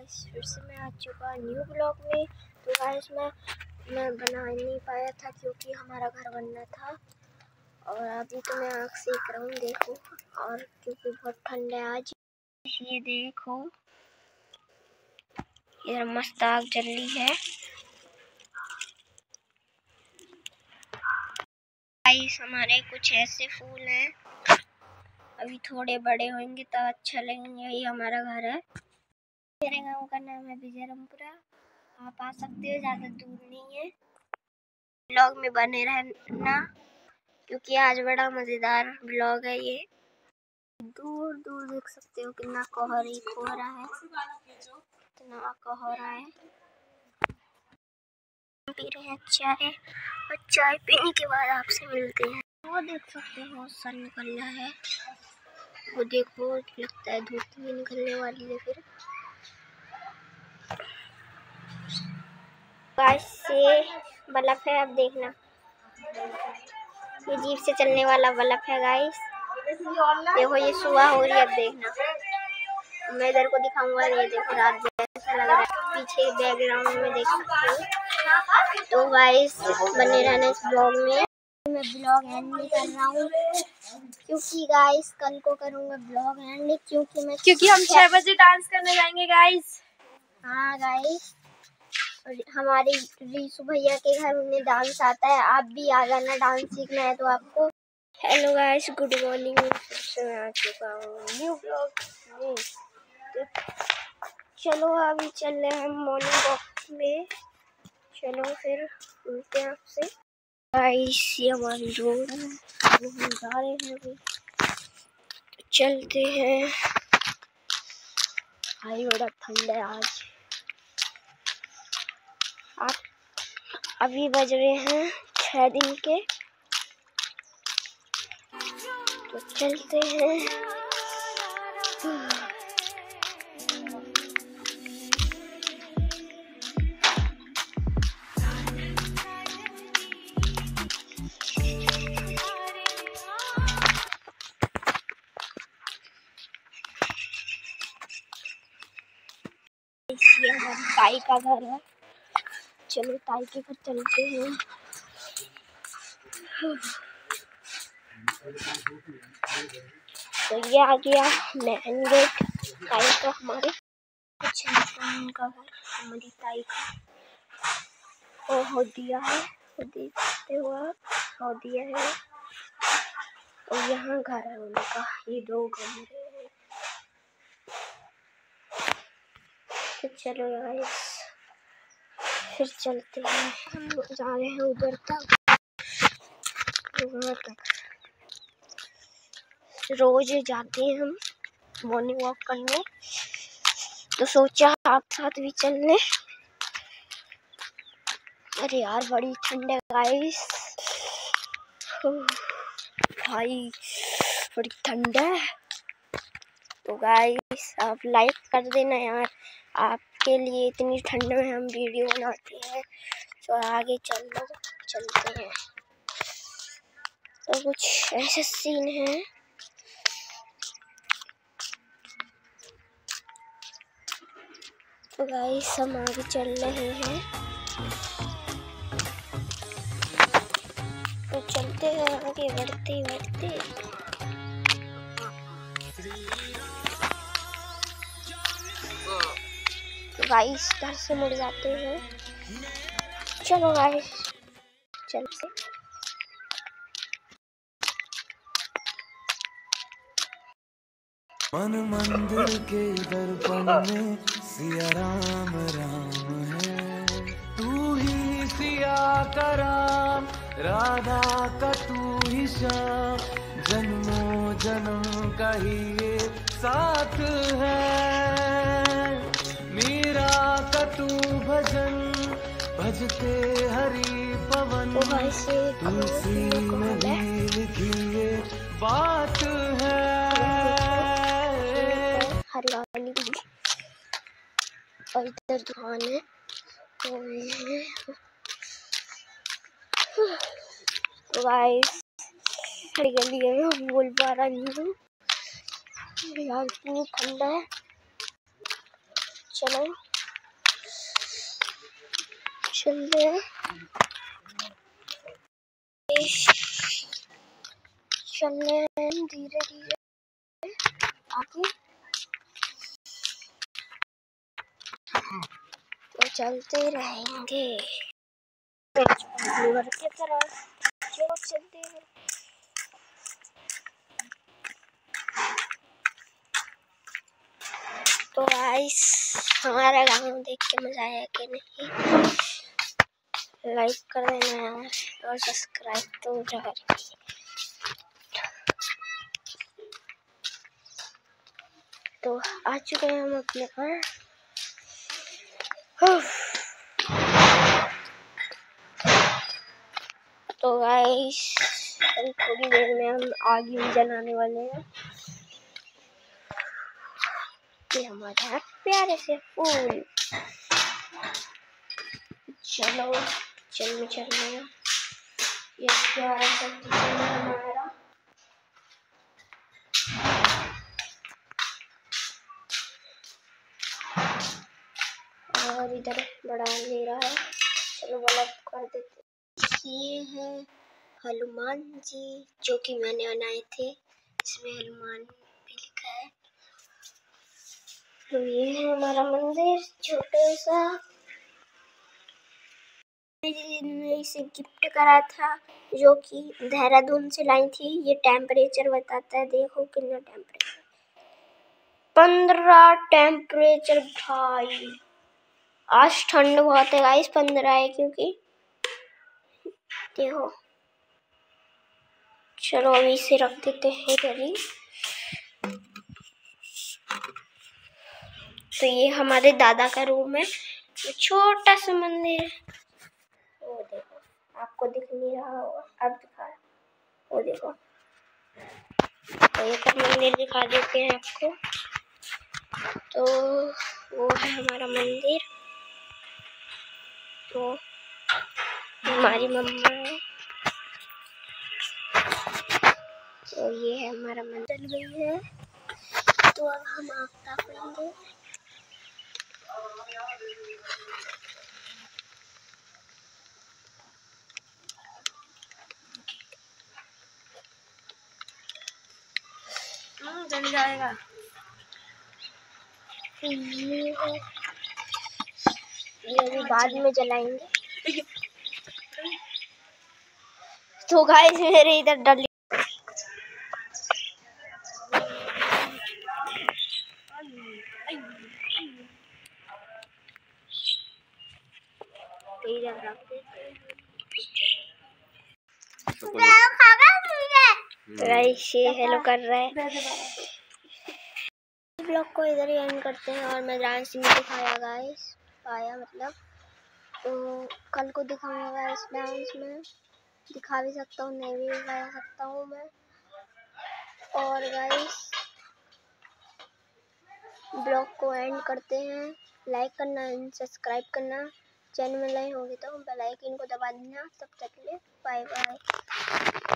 Guys, फिर से मैं आ चुका न्यू ब्लॉग में। तो गाइस मैं बना नहीं पाया था क्योंकि हमारा घर बनना था। और अभी तो मैं आग सेक रहा हूँ, देखो। और क्योंकि बहुत ठंड है आज, ये देखो इधर मस्त आग जल रही है। गाइस, हमारे कुछ ऐसे फूल हैं, अभी थोड़े बड़े होंगे तो अच्छा लगेंगे। यही हमारा घर है। मेरे गांव का नाम है विजयरामपुरा। आप आ सकते हो, ज़्यादा दूर नहीं है। ब्लॉग में बने रहना क्योंकि आज बड़ा मज़ेदार ब्लॉग है ये। दूर दूर देख सकते हो कितना कोहरा है, कितना कोहरा है। पी रहे हैं चाय, और चाय पीने के बाद आपसे मिलते हैं। वो देख सकते हो सन निकल रहा है, वो देखो, लगता है धूप भी निकलने वाली है। फिर गाइस, ये बल्ब है, अब देखना, ये जीप से चलने वाला बल्ब है गाइस। देखो ये सुबह हो रही है, अब देखना। मैं इधर को दिखाऊंगा, ये देखो रात जैसा लग रहा है, पीछे बैकग्राउंड में देख सकते हो। तो गाइस, बने रहना इस ब्लॉग में। मैं ब्लॉग एंड नहीं कर रहा हूँ क्योंकि गाइस कल को करूँगा ब्लॉग एंड, क्योंकि हम 6 बजे डांस करने जाएंगे गाइस। हाँ गाइस, हमारे रीशु भैया के घर में डांस आता है, आप भी आ जाना, डांस सीखना है तो आपको। Hello guys, good morning. फिर से मैं आ चुका हूँ न्यू ब्लॉग में। तो चलो अभी चल रहे हैं मॉर्निंग वॉक में। चलो फिर मिलते हैं आपसे। गाइस, ये हमारी रोड है, हम जा रहे हैं अभी, तो चलते हैं। भाई बड़ा ठंड है आज। अभी बज रहे हैं 6 दिन के, तो चलते हैं। ये हमारी ताई का घर है, चलो ताई के घर चलते हैं। तो ये आ गया मेन गेट ताई का, हमारे कुछ का घर, हमारी ताई का। और हो दिया है, तो देखते हो आप, हो दिया है। और यहाँ घर है उनका, ये 2 कमरे हैं। तो चलो गाइस, फिर चलते हैं। हम जा रहे हैं उधर तक, वहाँ तक रोज जाते हैं हम मॉर्निंग वॉक करने, तो सोचा आप साथ भी चल लें। अरे यार, बड़ी ठंड है गाइस, भाई बड़ी ठंड है। तो गाइस, आप लाइक कर देना यार, आपके लिए इतनी ठंड में हम वीडियो बनाते हैं। तो आगे चलते हैं। तो कुछ ऐसे सीन है। तो गाइस, हम आगे चल रहे हैं, तो चलते हैं आगे, बढ़ते बढ़ते। तो गाइस, घर से मुड़ जाते हैं। चलो गाइस, चलते। मन मंदिर के दर्पण में सिया राम राम है, तू ही सिया का राम, राधा का तू ही श्याम, जन्मों जन्म का ही ये साथ है। मीरा का तू भजन भजते हरि पवन, तुलसी में भी लिखी ये बात है। हरियाली और इधर दुकान है, तो गाइस हरियाली है, मैं बोल पा रहा नहीं हूँ यार, इतनी ठंड है। चलो चलते हैं, चलने धीरे धीरे आगे, तो चलते रहेंगे रिवर की तरफ, जो चलते हैं। तो गाइस हमारा गाँव देख के मजा आया कि नहीं? लाइक कर देना यार और सब्सक्राइब तो जरूर। तो आ चुके हैं हम अपने घर। तो गाइस थोड़ी देर में हम आग भी जलाने वाले हैं। ये हमारा प्यारे से फूल। चलो चलने ये प्यारा सा हमारा। और इधर बड़ा अंधेरा है, चलो बल्ब कर देते। ये है हनुमान जी जो कि मैंने बनाए थे, इसमें हनुमान भी लिखा है। तो ये है हमारा मंदिर छोटा सा, मैंने इसे गिफ्ट करा था जो कि देहरादून से लाई थी। ये टेम्परेचर बताता है, देखो कितना टेम्परेचर, 15 टेम्परेचर भाई। आज ठंड बहुत है गाइस, 15 है क्योंकि देखो। चलो अभी इसे रख देते हैं इधर ही। तो ये हमारे दादा का रूम है, छोटा सा मंदिर। वो देखो, आपको दिख नहीं रहा होगा, अब दिखा रहा। वो देखो, तो ये सब मंदिर दिखा देते हैं आपको। तो वो है हमारा मंदिर। तो हमारी मम्मा है। तो ये है हमारा मंदिर गई है। तो अब हम आग तापेंगे। जल जाएगा। ये अभी बाद में जलाएंगे। तो गाइस मेरे इधर डली गाइस ये हेलो कर रहा है। ब्लॉग को इधर ही एंड करते हैं। और मैं डांस में दिखाया गाइस, आया मतलब, तो कल को दिखाऊंगा गाइस। डांस में दिखा भी सकता हूँ, नहीं भी दिखा सकता हूँ मैं। और गाइस ब्लॉग को एंड करते हैं। लाइक करना, सब्सक्राइब करना, चैनल में नए होंगे तो बेल आइकन को दबा देना। तब तक के लिए बाय बाय।